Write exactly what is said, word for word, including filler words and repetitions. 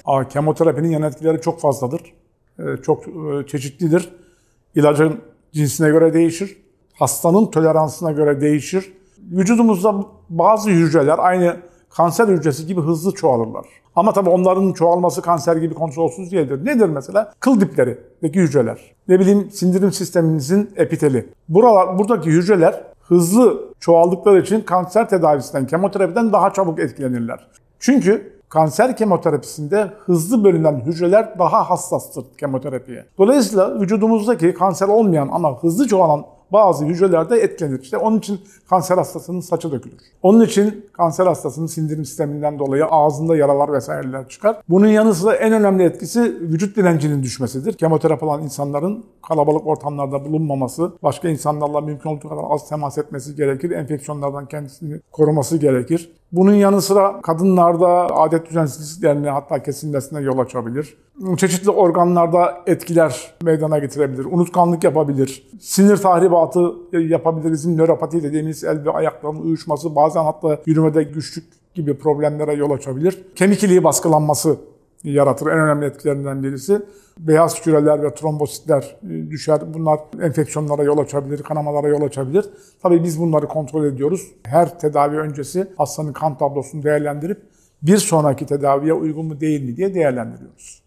Ama kemoterapinin yan etkileri çok fazladır. Çok çeşitlidir. İlacın cinsine göre değişir. Hastanın toleransına göre değişir. Vücudumuzda bazı hücreler aynı kanser hücresi gibi hızlı çoğalırlar. Ama tabii onların çoğalması kanser gibi kontrolsüz değildir. Nedir mesela? Kıl diplerindeki hücreler. Ne bileyim sindirim sisteminizin epiteli. Buralar, buradaki hücreler hızlı çoğaldıkları için kanser tedavisinden, kemoterapiden daha çabuk etkilenirler. Çünkü kanser kemoterapisinde hızlı bölünen hücreler daha hassastır kemoterapiye. Dolayısıyla vücudumuzdaki kanser olmayan ama hızlı çoğalan bazı hücreler de etkilenir. İşte onun için kanser hastasının saçı dökülür. Onun için kanser hastasının sindirim sisteminden dolayı ağzında yaralar vesaireler çıkar. Bunun yanı sıra en önemli etkisi vücut direncinin düşmesidir. Kemoterapi alan insanların kalabalık ortamlarda bulunmaması, başka insanlarla mümkün olduğu kadar az temas etmesi gerekir. Enfeksiyonlardan kendisini koruması gerekir. Bunun yanı sıra kadınlarda adet düzensizliklerine hatta kesilmesine yol açabilir. Çeşitli organlarda etkiler meydana getirebilir. Unutkanlık yapabilir. Sinir tahribatı yapabilir. Bizim nöropati dediğimiz el ve ayakların uyuşması, bazen hatta yürümede güçlük gibi problemlere yol açabilir. Kemik iliği baskılanması yaratır. En önemli etkilerinden birisi. Beyaz hücreler ve trombositler düşer. Bunlar enfeksiyonlara yol açabilir, kanamalara yol açabilir. Tabii biz bunları kontrol ediyoruz. Her tedavi öncesi hastanın kan tablosunu değerlendirip bir sonraki tedaviye uygun mu değil mi diye değerlendiriyoruz.